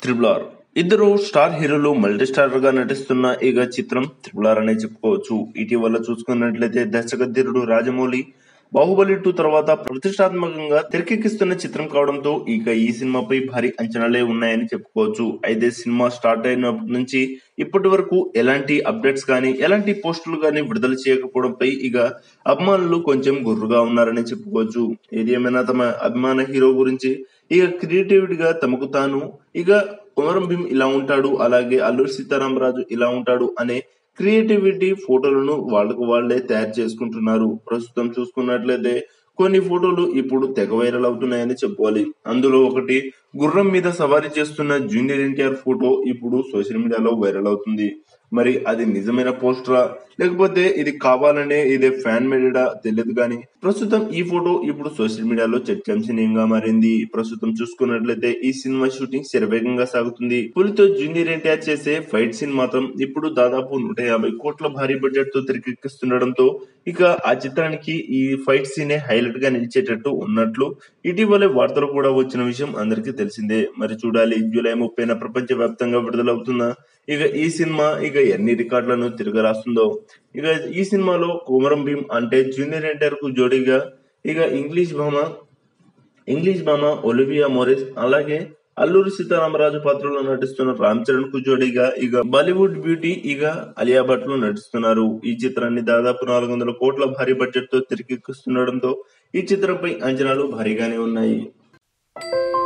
Triple R. ఇద్దరు star హీరోలు multi starrer గా నటిస్తున్న ఏక చిత్రం ట్రిపుల్ ఆర్ అనే చెప్పుకోవచ్చు. ఇటీవల చూసుకున్నట్లయితే దర్శకధీరుడు రాజమౌళి బాహుబలి 2 తర్వాత ప్రతిష్టాత్మకంగా తెరకెక్కిస్తున్న చిత్రం కావడంతో ఇక ఈ సినిమాపై భారీ అంచనాలే ఉన్నాయని చెప్పుకోవచ్చు. అయితే సినిమా స్టార్ట్ అయినప్పటి నుంచి ఇప్పటి వరకు ఎలాంటి అప్డేట్స్ కానీ ఎలాంటి పోస్టులు కానీ విడుదల చేయకపోవడంపై ఇక అభిమానులు కొంచెం గుర్రుగా ఉన్నారని చెప్పుకోవచ్చు. ఏది ఏమైనా తమ అభిమాన హీరో గురించి ఇక క్రియేటివిటీగా తమకు తాను ఇక కొమరం భీం ఇలా ఉంటాడు, అలాగే అల్లూరి సీతారామరాజు ఇలా ఉంటాడు అనే క్రియేటివిటీ ఫోటోలను వాళ్ళకు వాళ్ళే తయారు చేసుకుంటున్నారు. ప్రస్తుతం చూసుకున్నట్లయితే కొన్ని ఫోటోలు ఇప్పుడు తెగ వైరల్ అవుతున్నాయని చెప్పుకోవాలి. అందులో ఒకటి గుర్రం మీద సవారీ చేస్తున్న జూనియర్ ఎన్టీఆర్ ఫోటో ఇప్పుడు సోషల్ మీడియాలో వైరల్ అవుతుంది. మరి అది నిజమైన పోస్టరా లేకపోతే ఇది కావాలనే ఇదే ఫ్యాన్ మేడా తెలియదు కానీ ప్రస్తుతం ఈ ఫోటో ఇప్పుడు సోషల్ మీడియాలో చర్చాంశనీయంగా మారింది. ప్రస్తుతం చూసుకున్నట్లయితే ఈ సినిమా షూటింగ్ శరవేగంగా సాగుతుంది. పులితో జూనియర్ ఎన్టీఆర్ చేసే ఫైట్ సీన్ మాత్రం ఇప్పుడు దాదాపు 150 కోట్ల భారీ బడ్జెట్ తో తెరకెక్కిస్తుండడంతో ఇక ఆ చిత్రానికి ఈ ఫైట్ సీనే హైలైట్ గా నిలిచేటట్టు ఉన్నట్లు ఇటీవలే వార్తలు కూడా వచ్చిన విషయం అందరికీ తెలిసిందే. మరి చూడాలి జూలై 30న ప్రపంచ వ్యాప్తంగా విడుదలవుతున్న ఇక ఈ సినిమా ఇక ఎన్ని రికార్డులను తిరగరాస్తుందో. ఇక ఈ సినిమాలో కొమరం భీం అంటే జూనియర్ ఎన్టీఆర్ కు జోడీగా ఇక ఇంగ్లీష్ భామ ఒలివియా మోరిస్, అలాగే అల్లూరి సీతారామరాజు పాత్రలో నటిస్తున్న రామ్ చరణ్ కు జోడీగా ఇక బాలీవుడ్ బ్యూటీ ఇక అలియా భట్ లో నటిస్తున్నారు. ఈ చిత్రాన్ని దాదాపు 400 కోట్ల భారీ బడ్జెట్ తో తెరకెక్కిస్తుండడంతో ఈ చిత్రంపై అంచనాలు భారీగానే ఉన్నాయి.